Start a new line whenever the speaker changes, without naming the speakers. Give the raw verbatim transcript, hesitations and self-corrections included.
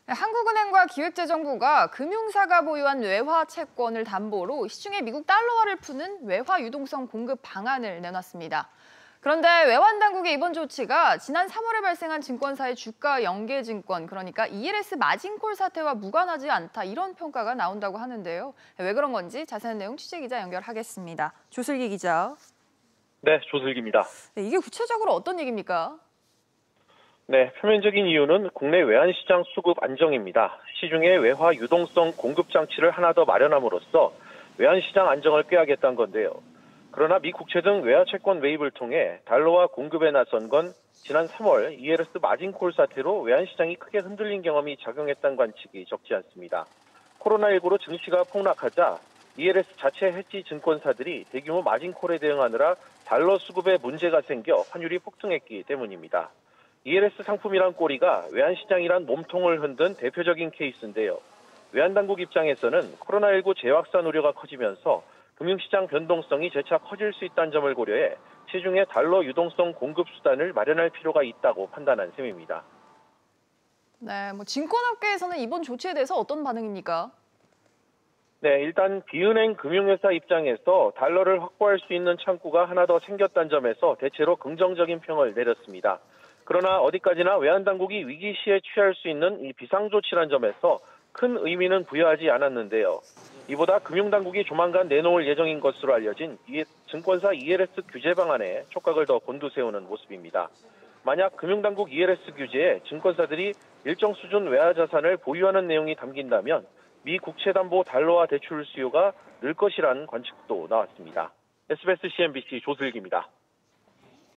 한국은행과 기획재정부가 금융사가 보유한 외화 채권을 담보로 시중의 미국 달러화를 푸는 외화 유동성 공급 방안을 내놨습니다. 그런데 외환당국의 이번 조치가 지난 삼월에 발생한 증권사의 주가 연계 증권, 그러니까 이엘에스 마진콜 사태와 무관하지 않다, 이런 평가가 나온다고 하는데요. 왜 그런 건지 자세한 내용 취재기자 연결하겠습니다. 조슬기 기자.
네, 조슬기입니다.
네, 이게 구체적으로 어떤 얘기입니까?
네, 표면적인 이유는 국내 외환시장 수급 안정입니다. 시중에 외화 유동성 공급 장치를 하나 더 마련함으로써 외환시장 안정을 꾀하겠다는 건데요. 그러나 미 국채 등 외화 채권 매입을 통해 달러화 공급에 나선 건 지난 삼월 이엘에스 마진콜 사태로 외환시장이 크게 흔들린 경험이 작용했다는 관측이 적지 않습니다. 코로나십구로 증시가 폭락하자 이엘에스 자체 해지 증권사들이 대규모 마진콜에 대응하느라 달러 수급에 문제가 생겨 환율이 폭등했기 때문입니다. 이엘에스 상품이란 꼬리가 외환시장이란 몸통을 흔든 대표적인 케이스인데요. 외환당국 입장에서는 코로나십구 재확산 우려가 커지면서 금융시장 변동성이 재차 커질 수 있다는 점을 고려해 시중에 달러 유동성 공급 수단을 마련할 필요가 있다고 판단한 셈입니다.
네, 뭐 증권업계에서는 이번 조치에 대해서 어떤 반응입니까?
네, 일단 비은행 금융회사 입장에서 달러를 확보할 수 있는 창구가 하나 더 생겼다는 점에서 대체로 긍정적인 평을 내렸습니다. 그러나 어디까지나 외환당국이 위기 시에 취할 수 있는 이 비상조치란 점에서 큰 의미는 부여하지 않았는데요. 이보다 금융당국이 조만간 내놓을 예정인 것으로 알려진 증권사 이엘에스 규제 방안에 촉각을 더 곤두세우는 모습입니다. 만약 금융당국 이엘에스 규제에 증권사들이 일정 수준 외화자산을 보유하는 내용이 담긴다면 미 국채담보 달러화 대출 수요가 늘 것이라는 관측도 나왔습니다. 에스비에스 씨엔비씨 조슬기입니다.